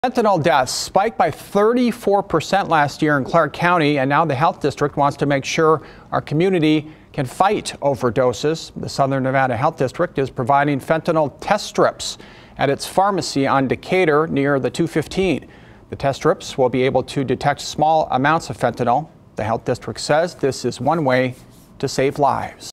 Fentanyl deaths spiked by 34% last year in Clark County, and now the health district wants to make sure our community can fight overdoses. The Southern Nevada Health District is providing fentanyl test strips at its pharmacy on Decatur near the 215. The test strips will be able to detect small amounts of fentanyl. The health district says this is one way to save lives.